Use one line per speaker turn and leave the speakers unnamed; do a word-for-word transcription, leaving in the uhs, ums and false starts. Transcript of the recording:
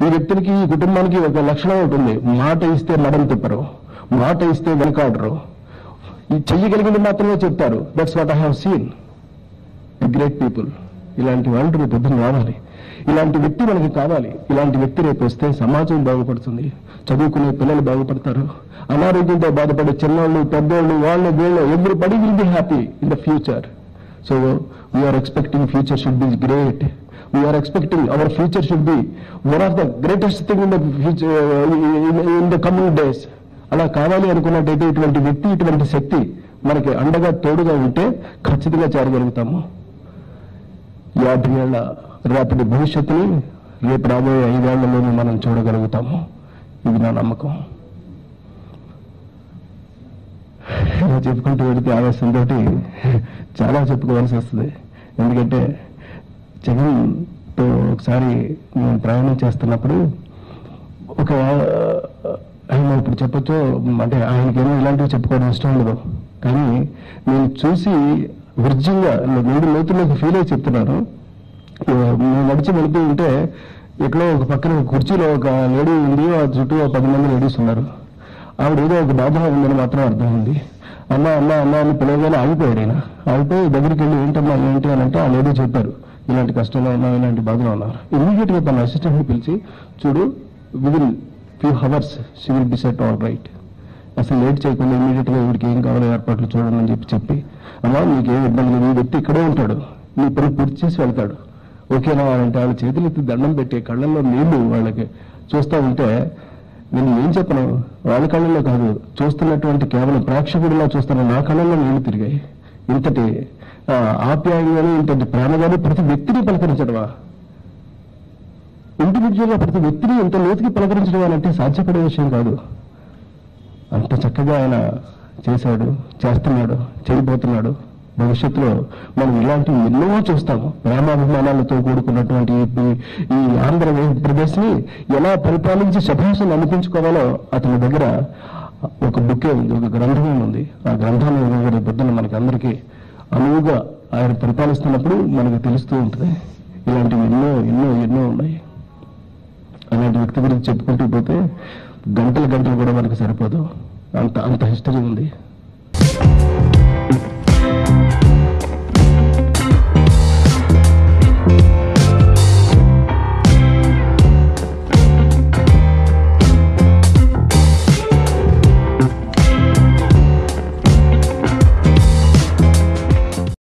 ఈ వ్యక్తికి ఈ కుటుంబానికి ఒక లక్షణం ఉంటుంది, మాట ఇస్తే మడం తిప్పరు, మాట ఇస్తే వెనకాడరు, ఈ చెయ్యగలిగింది మాత్రమే చెప్తారు. That's what I have seen great people. ఇలాంటి వాళ్ళు రేపు పొద్దున రావాలి, ఇలాంటి వ్యక్తి మనకి కావాలి. ఇలాంటి వ్యక్తి రేపు వస్తే సమాజం బాగుపడుతుంది, చదువుకునే పిల్లలు బాగుపడతారు, అనారోగ్యంతో బాధపడే చిన్నోళ్ళు పెద్దోళ్ళు వాళ్ళు వీళ్ళు everybody will be happy in the future. So we are expecting future should be great. We are expecting our future should be one of the greatest thing in the future in the coming days. అలా కావాలి అనుకున్నట్టయితే ఇటువంటి వ్యక్తి ఇటువంటి శక్తి మనకి అండగా తోడుగా ఉంటే ఖచ్చితంగా చేరగలుగుతాము. యాభై ఏళ్ల రేపటి భవిష్యత్తుని రేపు రాబోయే ఐదేళ్లలోనే మనం చూడగలుగుతాము. ఇది నా నమ్మకం. ఇలా చెప్పుకుంటూ వెళితే ఆవేశంతో చాలా చెప్పుకోవాల్సి వస్తుంది. ఎందుకంటే జగన్తో ఒకసారి నేను ప్రయాణం చేస్తున్నప్పుడు ఒక ఆయన ఇప్పుడు చెప్పొచ్చు అంటే ఆయనకేమో ఇలాంటివి చెప్పుకోవడం ఇష్టం ఉండదు, కానీ నేను చూసి వృజ్యంగా మూడు లోతుల్లోకి ఫీల్ అయి చెప్తున్నాను. నేను నడిచి వెళుతూ ఉంటే ఎక్కడో ఒక పక్కన కుర్చీలో ఒక లేడీ ఉంది, ఆ చుట్టూ పది మంది లేడీస్ ఉన్నారు. ఆవిడ ఏదో ఒక బాధ ఉందని మాత్రం అర్థమైంది. అమ్మ అమ్మ అమ్మ అని పిలవగానే ఆగిపోయాడు. ఆయన ఆగిపోయి దగ్గరికి వెళ్ళి ఏంటమ్మా ఏంటి అని అంటే ఆ లేడీ చెప్పారు, ఇలాంటి కష్టంలో ఉన్నావు, ఇలాంటి బాధలో ఉన్నారు. ఇమీడియట్ గా తన అసిస్టెంట్ని పిలిచి, చూడు within few hours she will be set all right. అసలు లేట్ చేయకుండా ఇమీడియట్ గా వీడికి ఏం కావాలో ఏర్పాట్లు చూడండి అని చెప్పి చెప్పి, అమ్మా మీకు ఏం ఇబ్బంది లేదు, ఈ వ్యక్తి ఇక్కడే ఉంటాడు, నీ పని పూర్తి చేసి వెళ్తాడు, ఓకేనా అంటే వాళ్ళ చేతులు ఎత్తి దండం పెట్టి కళ్ళల్లో నీళ్లు వాళ్ళకి చూస్తూ ఉంటే నేను ఏం చెప్పను, వాళ్ళ కళ్ళల్లో కాదు చూస్తున్నటువంటి కేవలం ప్రేక్షకుడిలా చూస్తున్న నా కళ్ళల్లో నీళ్లు తిరిగాయి. ఇంతటి ఆప్యాయంగానే ఇంతటి ప్రేమగానే ప్రతి వ్యక్తిని పలకరించడమా, ఇండివిజువల్ గా ప్రతి వ్యక్తిని ఇంత లోతుకి పలకరించడం అంటే సాధ్యపడే విషయం కాదు. అంత చక్కగా ఆయన చేశాడు, చేస్తున్నాడు, చేయబోతున్నాడు. భవిష్యత్తులో మనం ఇలాంటివి ఎన్నో చూస్తాము. ప్రేమాభిమానాలతో కూడుకున్నటువంటి ఈ ఆంధ్రప్రదేశ్ ని ఎలా పరిపాలించి శభాషను అనిపించుకోవాలో అతని దగ్గర ఒక బుక్కే ఉంది, ఒక గ్రంథమే ఉంది. ఆ గ్రంథాన్ని పొద్దున్న మనకి అందరికీ అనువుగా ఆయన పరిపాలిస్తున్నప్పుడు మనకు తెలుస్తూ ఉంటుంది. ఇలాంటివి ఎన్నో ఎన్నో ఎన్నో ఉన్నాయి. అలాంటి వ్యక్తి గురించి చెప్పుకుంటూ పోతే గంటల గంటలు కూడా మనకు సరిపోదు, అంత అంత హిస్టరీ ఉంది.